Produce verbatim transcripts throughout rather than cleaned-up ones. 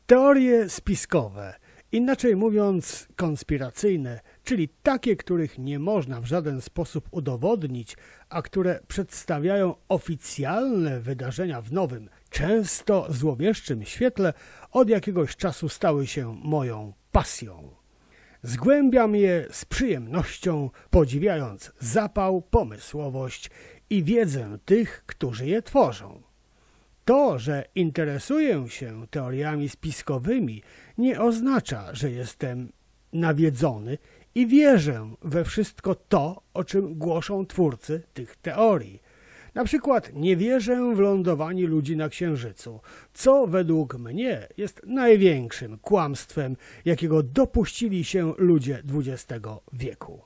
Teorie spiskowe, inaczej mówiąc konspiracyjne, czyli takie, których nie można w żaden sposób udowodnić, a które przedstawiają oficjalne wydarzenia w nowym, często złowieszczym świetle, od jakiegoś czasu stały się moją pasją. Zgłębiam je z przyjemnością, podziwiając zapał, pomysłowość i wiedzę tych, którzy je tworzą. To, że interesuję się teoriami spiskowymi, nie oznacza, że jestem nawiedzony i wierzę we wszystko to, o czym głoszą twórcy tych teorii. Na przykład nie wierzę w lądowanie ludzi na Księżycu, co według mnie jest największym kłamstwem, jakiego dopuścili się ludzie dwudziestego wieku.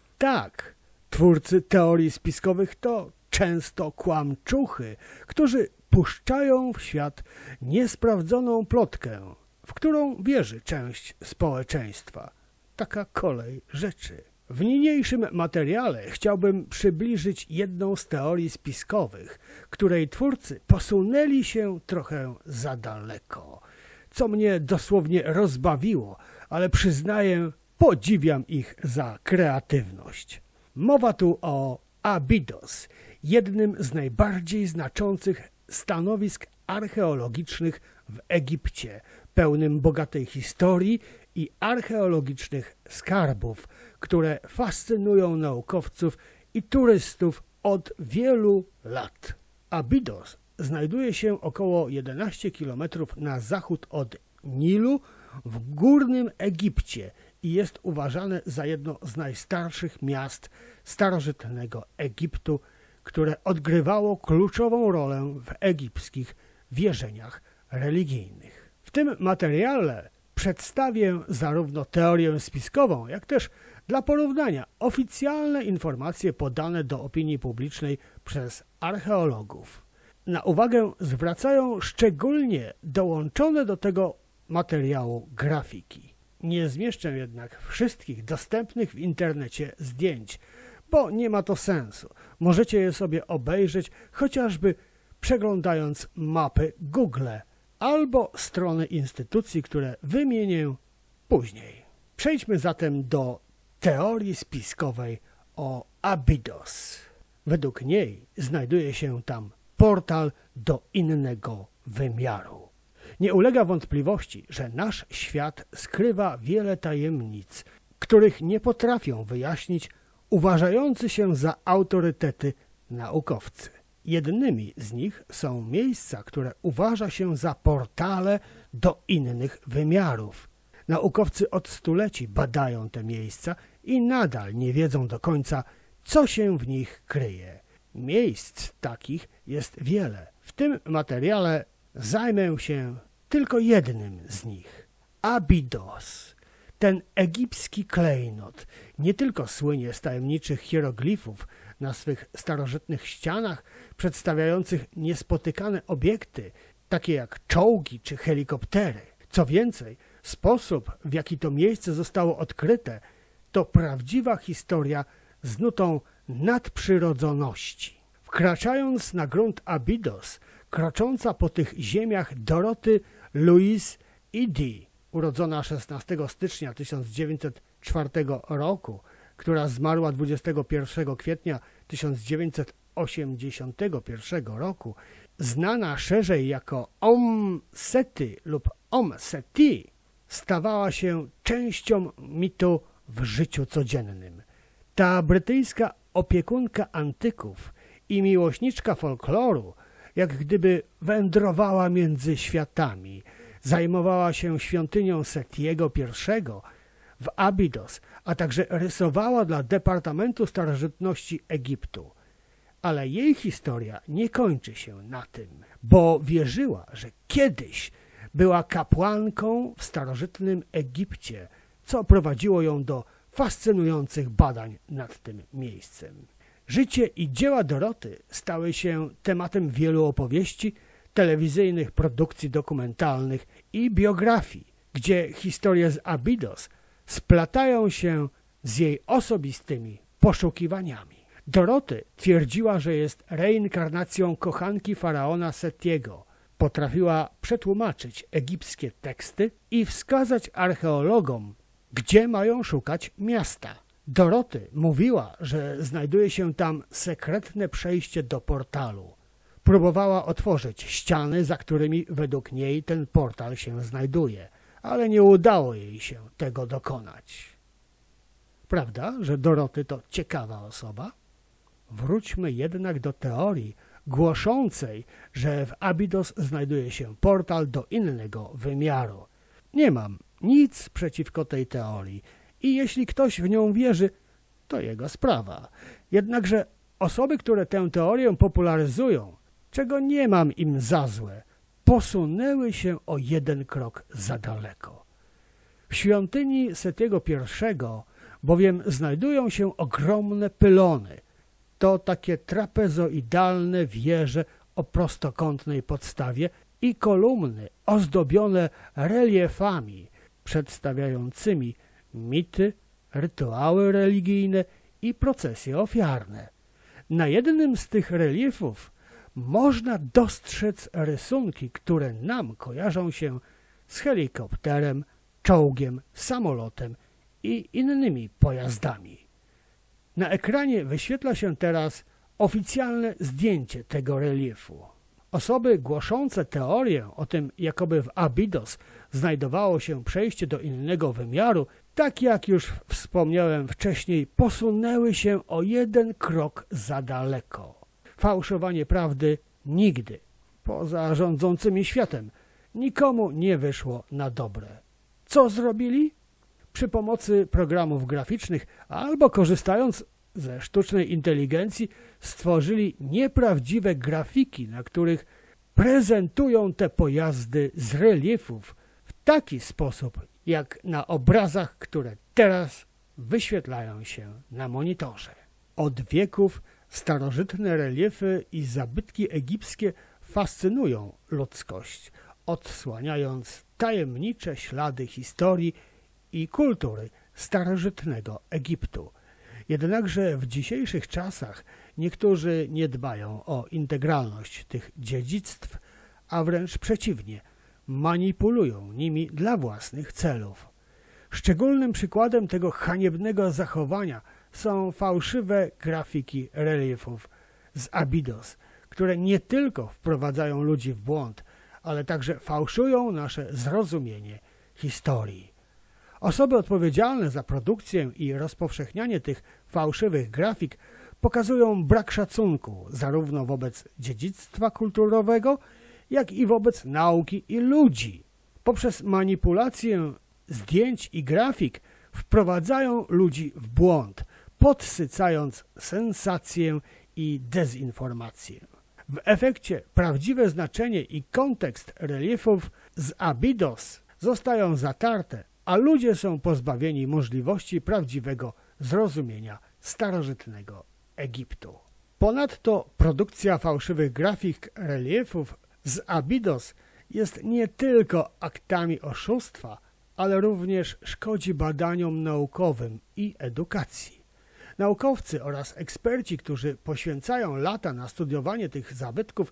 Tak, twórcy teorii spiskowych to często kłamczuchy, którzy puszczają w świat niesprawdzoną plotkę, w którą wierzy część społeczeństwa. Taka kolej rzeczy. W niniejszym materiale chciałbym przybliżyć jedną z teorii spiskowych, której twórcy posunęli się trochę za daleko, co mnie dosłownie rozbawiło, ale przyznaję, podziwiam ich za kreatywność. Mowa tu o Abydos, jednym z najbardziej znaczących stanowisk archeologicznych w Egipcie, pełnym bogatej historii i archeologicznych skarbów, które fascynują naukowców i turystów od wielu lat. Abydos znajduje się około jedenaście kilometrów na zachód od Nilu w Górnym Egipcie i jest uważane za jedno z najstarszych miast starożytnego Egiptu, które odgrywało kluczową rolę w egipskich wierzeniach religijnych. W tym materiale przedstawię zarówno teorię spiskową, jak też dla porównania oficjalne informacje podane do opinii publicznej przez archeologów. Na uwagę zwracają szczególnie dołączone do tego materiału grafiki. Nie zmieszczę jednak wszystkich dostępnych w internecie zdjęć, bo nie ma to sensu. Możecie je sobie obejrzeć chociażby przeglądając mapy Google albo strony instytucji, które wymienię później. Przejdźmy zatem do teorii spiskowej o Abydos. Według niej znajduje się tam portal do innego wymiaru. Nie ulega wątpliwości, że nasz świat skrywa wiele tajemnic, których nie potrafią wyjaśnić uważający się za autorytety naukowcy. Jednymi z nich są miejsca, które uważa się za portale do innych wymiarów. Naukowcy od stuleci badają te miejsca i nadal nie wiedzą do końca, co się w nich kryje. Miejsc takich jest wiele. W tym materiale zajmę się tylko jednym z nich. Abydos. Ten egipski klejnot nie tylko słynie z tajemniczych hieroglifów na swych starożytnych ścianach przedstawiających niespotykane obiekty, takie jak czołgi czy helikoptery. Co więcej, sposób, w jaki to miejsce zostało odkryte, to prawdziwa historia z nutą nadprzyrodzoności. Wkraczając na grunt Abydos, krocząca po tych ziemiach Doroty Louise Eddy, urodzona szesnastego stycznia tysiąc dziewięćset czwartego roku, która zmarła dwudziestego pierwszego kwietnia tysiąc dziewięćset osiemdziesiątego pierwszego roku, znana szerzej jako Om Seti lub Om Seti, stawała się częścią mitu w życiu codziennym. Ta brytyjska opiekunka antyków i miłośniczka folkloru, jak gdyby wędrowała między światami, zajmowała się świątynią Setiego I w Abydos, a także rysowała dla Departamentu Starożytności Egiptu. Ale jej historia nie kończy się na tym, bo wierzyła, że kiedyś była kapłanką w starożytnym Egipcie, co prowadziło ją do fascynujących badań nad tym miejscem. Życie i dzieła Doroty stały się tematem wielu opowieści, telewizyjnych produkcji dokumentalnych i biografii, gdzie historie z Abydos splatają się z jej osobistymi poszukiwaniami. Doroty twierdziła, że jest reinkarnacją kochanki faraona Setiego, Potrafiła przetłumaczyć egipskie teksty i wskazać archeologom, gdzie mają szukać miasta. Doroty mówiła, że znajduje się tam sekretne przejście do portalu. Próbowała otworzyć ściany, za którymi według niej ten portal się znajduje, ale nie udało jej się tego dokonać. Prawda, że Doroty to ciekawa osoba? Wróćmy jednak do teorii głoszącej, że w Abydos znajduje się portal do innego wymiaru. Nie mam nic przeciwko tej teorii i jeśli ktoś w nią wierzy, to jego sprawa. Jednakże osoby, które tę teorię popularyzują, czego nie mam im za złe, posunęły się o jeden krok za daleko. W świątyni Setiego I bowiem znajdują się ogromne pylony. To takie trapezoidalne wieże o prostokątnej podstawie i kolumny ozdobione reliefami przedstawiającymi mity, rytuały religijne i procesje ofiarne. Na jednym z tych reliefów można dostrzec rysunki, które nam kojarzą się z helikopterem, czołgiem, samolotem i innymi pojazdami. Na ekranie wyświetla się teraz oficjalne zdjęcie tego reliefu. Osoby głoszące teorię o tym, jakoby w Abydos znajdowało się przejście do innego wymiaru, tak jak już wspomniałem wcześniej, posunęły się o jeden krok za daleko. Fałszowanie prawdy nigdy, poza rządzącymi światem, nikomu nie wyszło na dobre. Co zrobili? Przy pomocy programów graficznych albo korzystając ze sztucznej inteligencji stworzyli nieprawdziwe grafiki, na których prezentują te pojazdy z reliefów w taki sposób, jak na obrazach, które teraz wyświetlają się na monitorze. Od wieków starożytne reliefy i zabytki egipskie fascynują ludzkość, odsłaniając tajemnicze ślady historii i kultury starożytnego Egiptu. Jednakże w dzisiejszych czasach niektórzy nie dbają o integralność tych dziedzictw, a wręcz przeciwnie, manipulują nimi dla własnych celów. Szczególnym przykładem tego haniebnego zachowania są fałszywe grafiki reliefów z Abydos, które nie tylko wprowadzają ludzi w błąd, ale także fałszują nasze zrozumienie historii. Osoby odpowiedzialne za produkcję i rozpowszechnianie tych fałszywych grafik pokazują brak szacunku zarówno wobec dziedzictwa kulturowego, jak i wobec nauki i ludzi. Poprzez manipulację zdjęć i grafik wprowadzają ludzi w błąd, podsycając sensację i dezinformację. W efekcie prawdziwe znaczenie i kontekst reliefów z Abydos zostają zatarte, a ludzie są pozbawieni możliwości prawdziwego zrozumienia starożytnego Egiptu. Ponadto produkcja fałszywych grafik reliefów z Abydos jest nie tylko aktami oszustwa, ale również szkodzi badaniom naukowym i edukacji. Naukowcy oraz eksperci, którzy poświęcają lata na studiowanie tych zabytków,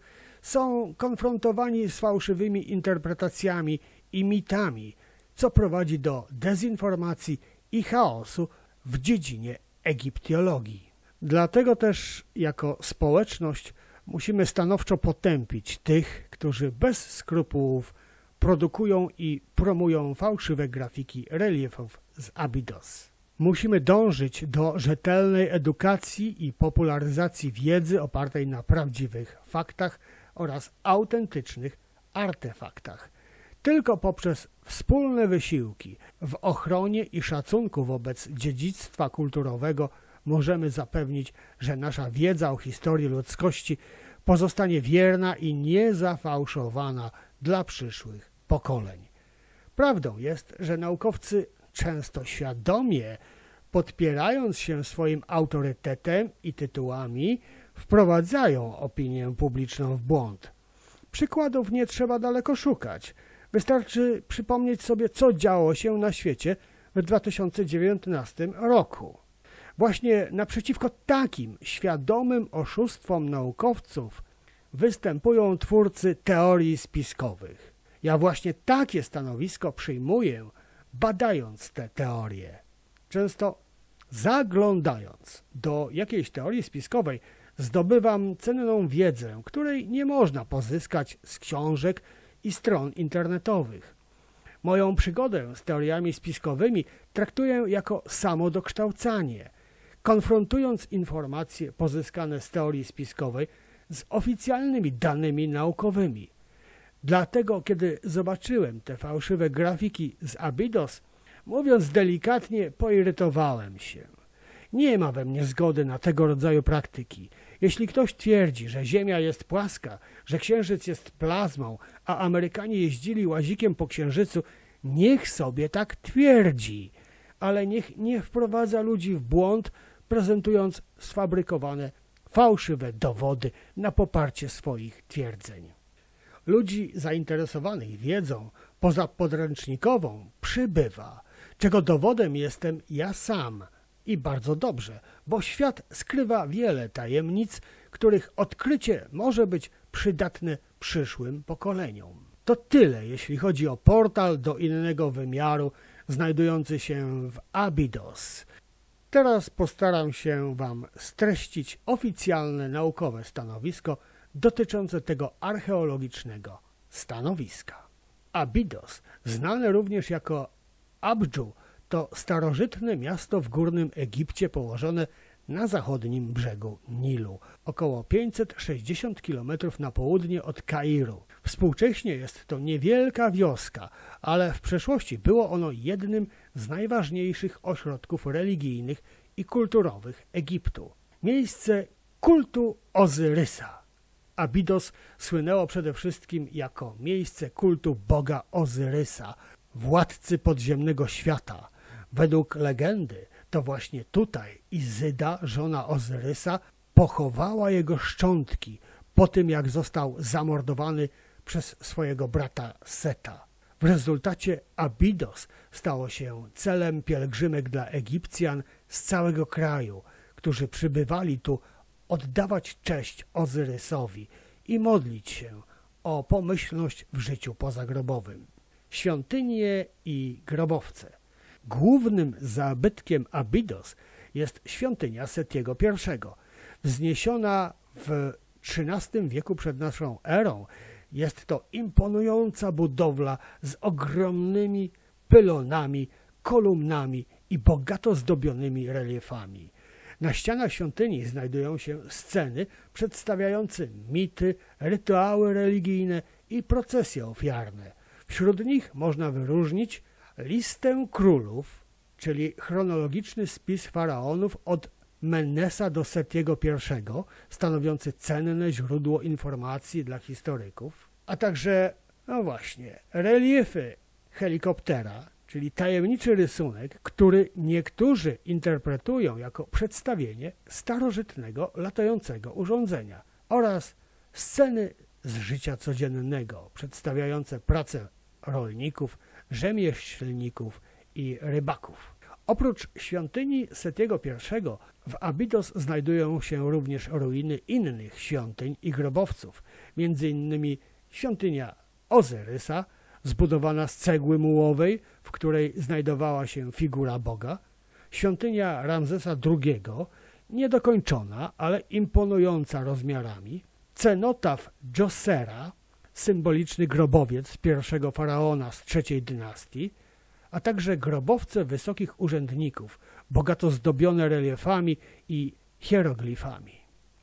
są konfrontowani z fałszywymi interpretacjami i mitami, co prowadzi do dezinformacji i chaosu w dziedzinie egiptologii. Dlatego też jako społeczność musimy stanowczo potępić tych, którzy bez skrupułów produkują i promują fałszywe grafiki reliefów z Abydos. Musimy dążyć do rzetelnej edukacji i popularyzacji wiedzy opartej na prawdziwych faktach oraz autentycznych artefaktach. Tylko poprzez wspólne wysiłki w ochronie i szacunku wobec dziedzictwa kulturowego możemy zapewnić, że nasza wiedza o historii ludzkości pozostanie wierna i niezafałszowana dla przyszłych pokoleń. Prawdą jest, że naukowcy często świadomie, podpierając się swoim autorytetem i tytułami, wprowadzają opinię publiczną w błąd. Przykładów nie trzeba daleko szukać. Wystarczy przypomnieć sobie, co działo się na świecie w dwa tysiące dziewiętnastym roku. Właśnie naprzeciwko takim świadomym oszustwom naukowców występują twórcy teorii spiskowych. Ja właśnie takie stanowisko przyjmuję, badając te teorie. Często zaglądając do jakiejś teorii spiskowej, zdobywam cenną wiedzę, której nie można pozyskać z książek i stron internetowych. Moją przygodę z teoriami spiskowymi traktuję jako samodokształcanie, konfrontując informacje pozyskane z teorii spiskowej z oficjalnymi danymi naukowymi. Dlatego, kiedy zobaczyłem te fałszywe grafiki z Abydos, mówiąc delikatnie, poirytowałem się. Nie ma we mnie zgody na tego rodzaju praktyki. Jeśli ktoś twierdzi, że Ziemia jest płaska, że Księżyc jest plazmą, a Amerykanie jeździli łazikiem po Księżycu, niech sobie tak twierdzi, ale niech nie wprowadza ludzi w błąd, prezentując sfabrykowane, fałszywe dowody na poparcie swoich twierdzeń. Ludzi zainteresowanych wiedzą pozapodręcznikową przybywa, czego dowodem jestem ja sam. I bardzo dobrze, bo świat skrywa wiele tajemnic, których odkrycie może być przydatne przyszłym pokoleniom. To tyle, jeśli chodzi o portal do innego wymiaru znajdujący się w Abydos. Teraz postaram się Wam streścić oficjalne naukowe stanowisko dotyczące tego archeologicznego stanowiska. Abydos, znane również jako Abdżu, to starożytne miasto w Górnym Egipcie położone na zachodnim brzegu Nilu, około pięćset sześćdziesiąt kilometrów na południe od Kairu. Współcześnie jest to niewielka wioska, ale w przeszłości było ono jednym z najważniejszych ośrodków religijnych i kulturowych Egiptu. Miejsce kultu Ozyrysa. Abydos słynęło przede wszystkim jako miejsce kultu boga Ozyrysa, władcy podziemnego świata. Według legendy to właśnie tutaj Izyda, żona Ozyrysa, pochowała jego szczątki po tym, jak został zamordowany przez swojego brata Seta. W rezultacie Abydos stało się celem pielgrzymek dla Egipcjan z całego kraju, którzy przybywali tu oddawać cześć Ozyrysowi i modlić się o pomyślność w życiu pozagrobowym. Świątynie i grobowce. Głównym zabytkiem Abydos jest świątynia Setiego I. Wzniesiona w trzynastym wieku przed naszą erą, jest to imponująca budowla z ogromnymi pylonami, kolumnami i bogato zdobionymi reliefami. Na ścianach świątyni znajdują się sceny przedstawiające mity, rytuały religijne i procesje ofiarne. Wśród nich można wyróżnić listę królów, czyli chronologiczny spis faraonów od Menesa do Setiego I, stanowiący cenne źródło informacji dla historyków, a także, no właśnie, reliefy helikoptera, czyli tajemniczy rysunek, który niektórzy interpretują jako przedstawienie starożytnego latającego urządzenia, oraz sceny z życia codziennego przedstawiające pracę rolników, rzemieślników i rybaków. Oprócz świątyni Setiego I w Abydos znajdują się również ruiny innych świątyń i grobowców, między innymi świątynia Ozyrysa, zbudowana z cegły mułowej, w której znajdowała się figura Boga, świątynia Ramzesa drugiego, niedokończona, ale imponująca rozmiarami, cenotaf Dżosera, symboliczny grobowiec pierwszego faraona z trzeciej dynastii, a także grobowce wysokich urzędników, bogato zdobione reliefami i hieroglifami.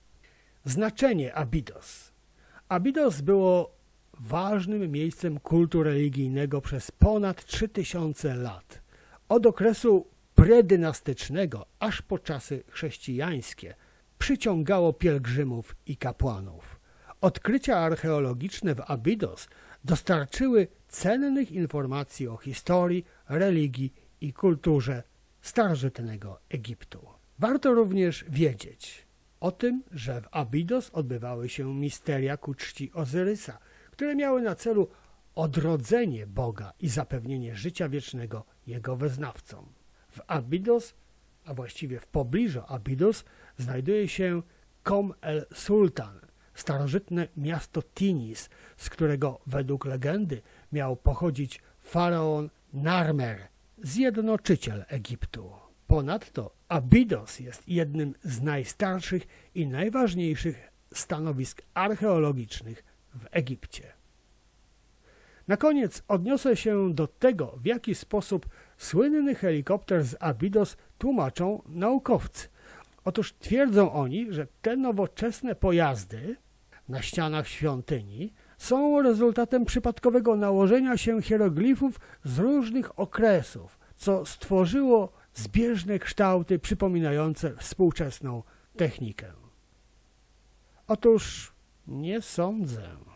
Znaczenie Abydos. Abydos było ważnym miejscem kultu religijnego przez ponad trzy tysiące lat. Od okresu predynastycznego aż po czasy chrześcijańskie przyciągało pielgrzymów i kapłanów. Odkrycia archeologiczne w Abydos dostarczyły cennych informacji o historii, religii i kulturze starożytnego Egiptu. Warto również wiedzieć o tym, że w Abydos odbywały się misteria ku czci Ozyrysa, które miały na celu odrodzenie Boga i zapewnienie życia wiecznego jego wyznawcom. W Abydos, a właściwie w pobliżu Abydos, znajduje się Kom el Sultan, starożytne miasto Tinis, z którego według legendy miał pochodzić faraon Narmer, zjednoczyciel Egiptu. Ponadto Abidos jest jednym z najstarszych i najważniejszych stanowisk archeologicznych w Egipcie. Na koniec odniosę się do tego, w jaki sposób słynny helikopter z Abidos tłumaczą naukowcy. Otóż twierdzą oni, że te nowoczesne pojazdy na ścianach świątyni są rezultatem przypadkowego nałożenia się hieroglifów z różnych okresów, co stworzyło zbieżne kształty przypominające współczesną technikę. Otóż nie sądzę.